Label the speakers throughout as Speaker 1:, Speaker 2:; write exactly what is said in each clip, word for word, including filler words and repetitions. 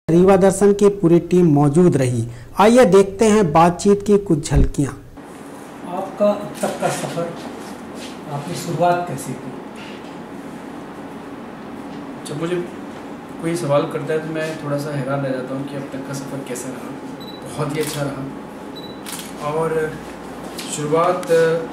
Speaker 1: रीवा दर्शन की पूरी टीम मौजूद रही। आइए देखते हैं बातचीत की कुछ झलकियां।
Speaker 2: आपका अब तक का सफर, आपने शुरुआत कैसे की?
Speaker 3: जब मुझे कोई सवाल करता है तो मैं थोड़ा सा हैरान रह जाता हूँ कि अब तक का सफ़र कैसा रहा। बहुत ही अच्छा रहा और शुरुआत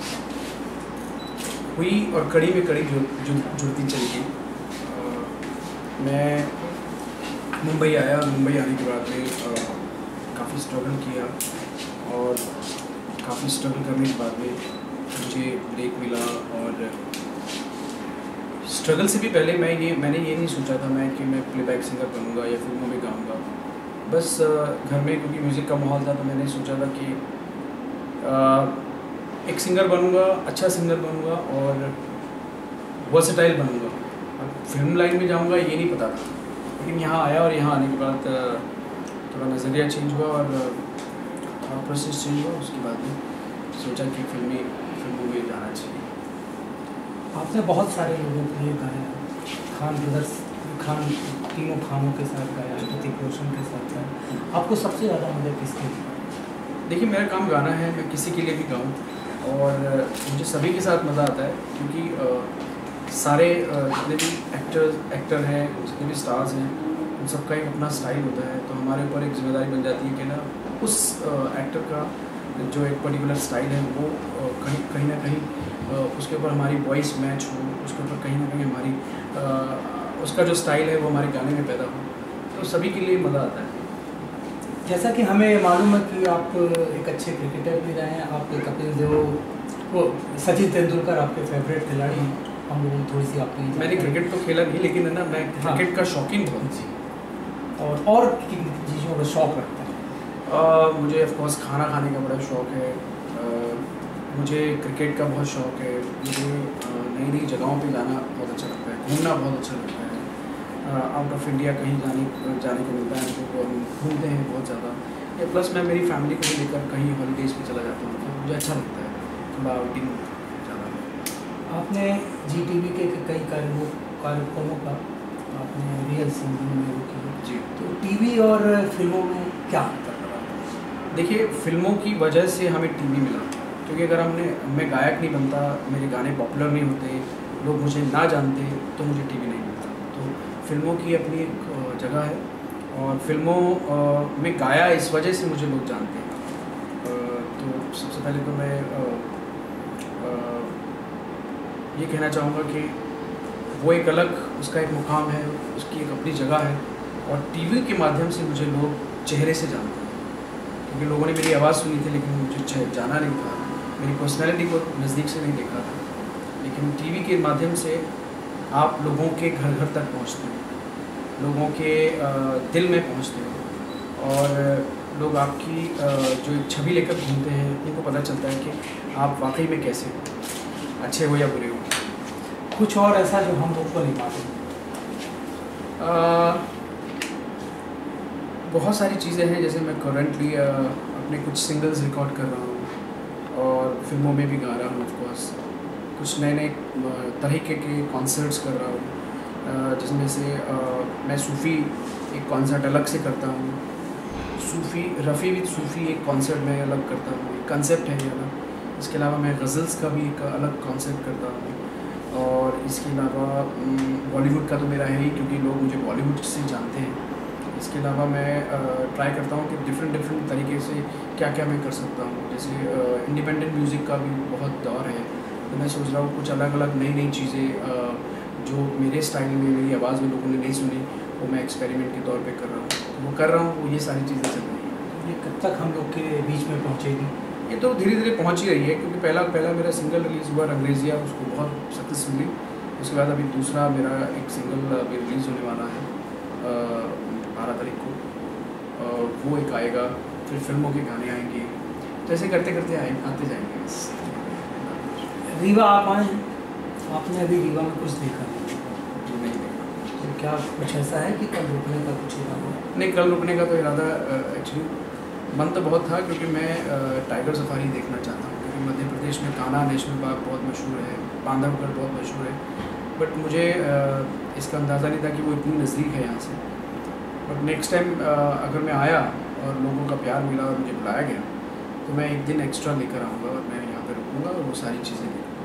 Speaker 3: हुई और कड़ी में कड़ी जुड़ जुड़ जुड़ती चली गई। मैं मुंबई आया। मुंबई आने के बाद में काफ़ी स्ट्रगल किया और काफ़ी स्ट्रगल करने के बाद में मुझे ब्रेक मिला। और स्ट्रगल से भी पहले मैं ये मैंने ये नहीं सोचा था मैं कि मैं प्लेबैक सिंगर बनूंगा या फिल्मों में गाऊंगा। बस घर में क्योंकि म्यूज़िक का माहौल था तो मैंने सोचा था कि एक सिंगर बनूंगा, अच्छा सिंगर बनूंगा और वर्सेटाइल बनूंगा। फिल्म लाइन में जाऊंगा ये नहीं पता था, लेकिन यहाँ आया और यहाँ आने के बाद थोड़ा नज़रिया चेंज हुआ और थोड़ा प्रोसेस चेंज हुआ। उसके बाद में सोचा कि फिल्मी फिल्मों में जाना चाहिए।
Speaker 2: आपने बहुत सारे लोगों के लिए गाया, खान ब्रदर्स, खान तीनों खानों के साथ गाया, ऋतिक रोशन के साथ गाया। आपको सबसे ज़्यादा मदद किसकी?
Speaker 3: देखिए, मेरा काम गाना है, मैं किसी के लिए भी गाऊँ और मुझे सभी के साथ मज़ा आता है क्योंकि आ, सारे जितने भी एक्टर्स एक्टर हैं, जितने भी स्टार्स हैं, उन सबका एक अपना स्टाइल होता है। तो हमारे ऊपर एक जिम्मेदारी बन जाती है कि ना उस एक्टर का जो एक पर्टिकुलर स्टाइल है वो कहीं कहीं ना कहीं उसके ऊपर हमारी वॉइस मैच हो, उसके ऊपर कहीं ना कहीं हमारी आ, उसका जो स्टाइल है वो हमारे गाने में पैदा हो। तो सभी के लिए मज़ा आता है।
Speaker 2: जैसा कि हमें मालूम है कि आप एक अच्छे क्रिकेटर भी रहे हैं, आप कपिल देव, वो सचिन तेंदुलकर आपके फेवरेट खिलाड़ी हैं। हम लोगों को थोड़ी सी आपकी,
Speaker 3: मैंने क्रिकेट तो खेला नहीं, लेकिन है ना मैं क्रिकेट का शौकीन बहुत जी।
Speaker 2: और और किन चीज़ों का शौक़ रखता है?
Speaker 3: uh, मुझे ऑफकोर्स खाना खाने का बड़ा शौक़ है। uh, मुझे क्रिकेट का बहुत शौक़ है। मुझे नई नई जगहों पे जाना बहुत अच्छा लगता है, घूमना बहुत अच्छा लगता है। आउट ऑफ इंडिया कहीं जाने जाने को मिलता है तो हम घूमते हैं बहुत ज़्यादा। या प्लस मैं मेरी फैमिली को भी लेकर कहीं हॉलीडेज़ पे चला जाता हूँ तो मुझे अच्छा लगता है थोड़ा आउटिंग ज़्यादा।
Speaker 2: आपने जी टी वी के कई कार्य कार्यक्रमों का आपने रियल सिंगिंग में वो किया
Speaker 3: जी।
Speaker 2: तो टीवी और फिल्मों में क्या अंतर रहा?
Speaker 3: देखिए, फिल्मों की वजह से हमें टीवी मिला क्योंकि अगर हमने मैं गायक नहीं बनता, मेरे गाने पॉपुलर नहीं होते, लोग मुझे ना जानते तो मुझे टीवी नहीं मिलता। तो फिल्मों की अपनी एक जगह है और फिल्मों में गाया इस वजह से मुझे लोग जानते हैं। तो सबसे पहले तो मैं ये कहना चाहूँगा कि वो एक अलग उसका एक मुकाम है, उसकी एक अपनी जगह है। और टीवी के माध्यम से मुझे लोग चेहरे से जानते हैं क्योंकि लोगों ने मेरी आवाज़ सुनी थी लेकिन मुझे जाना नहीं था, मेरी पर्सनैलिटी को नज़दीक से नहीं देखा था। लेकिन टीवी के माध्यम से आप लोगों के घर घर तक पहुंचते हैं, लोगों के दिल में पहुंचते हैं और लोग आपकी जो एक छवि लेकर घूमते हैं उनको पता चलता है कि आप वाकई में कैसे हो, अच्छे हो या बुरे हो।
Speaker 2: कुछ और ऐसा जो हम लोग को नहीं मालूम?
Speaker 3: बहुत सारी चीज़ें हैं, जैसे मैं करंटली अपने कुछ सिंगल्स रिकॉर्ड कर रहा हूँ और फिल्मों में भी गा रहा हूँ। ऑफकोर्स कुछ नए नए तरीके के कॉन्सर्ट्स कर रहा हूँ, जिसमें से आ, मैं सूफ़ी एक कॉन्सर्ट अलग से करता हूँ। सूफ़ी रफ़ी विद सूफ़ी एक कॉन्सर्ट मैं अलग करता हूँ, एक कंसेप्ट है ये अलग। इसके अलावा मैं गज़ल्स का भी एक अलग कॉन्सेप्ट करता हूँ और इसके अलावा बॉलीवुड का तो मेरा है ही क्योंकि लोग मुझे बॉलीवुड से जानते हैं। इसके अलावा मैं ट्राई करता हूँ कि डिफरेंट डिफरेंट तरीके से क्या क्या मैं कर सकता हूँ। जैसे इंडिपेंडेंट म्यूज़िक का भी बहुत दौर है तो मैं सोच रहा हूँ कुछ अलग अलग नई नई चीज़ें जो मेरे स्टाइल में, मेरी आवाज़ में लोगों ने नहीं सुनी, वो मैं एक्सपेरिमेंट के तौर पे कर रहा हूँ। वो कर रहा हूँ, वो ये सारी चीज़ें चल रही हैं।
Speaker 2: ये कब तक हम लोग के बीच में पहुँचेगी?
Speaker 3: ये तो धीरे धीरे पहुँच ही रही है क्योंकि पहला पहला मेरा सिंगल रिलीज़ हुआ अंग्रेजिया, उसको बहुत सक्सेस मिली। उसके बाद अभी दूसरा मेरा एक सिंगल अभी रिलीज़ होने वाला है बारह तारीख को, वो एक आएगा। फिर फिल्मों के गाने आएंगे, तो ऐसे करते करते आए आते जाएंगे। बस
Speaker 2: रीवा आप आए, आपने अभी रीवा में कुछ देखा नहीं?
Speaker 3: जो नहीं देखा।
Speaker 2: तो क्या कुछ ऐसा है कि कल रुकने का कुछ इरादा?
Speaker 3: नहीं, कल रुकने का तो इरादा एक्चुअली मन तो बहुत था क्योंकि मैं टाइगर सफारी देखना चाहता हूँ क्योंकि मध्य प्रदेश में कान्हा नेशनल पार्क बहुत मशहूर है, बांधवगढ़ बहुत मशहूर है, बट मुझे इसका अंदाज़ा नहीं था कि वो इतनी नज़दीक है यहाँ से। बट नेक्स्ट टाइम अगर मैं आया और लोगों का प्यार मिला और मुझे बुलाया गया तो मैं एक दिन एक्स्ट्रा लेकर आऊँगा और मैं यहाँ पे रुकूँगा और वो सारी चीज़ें देखूँगा।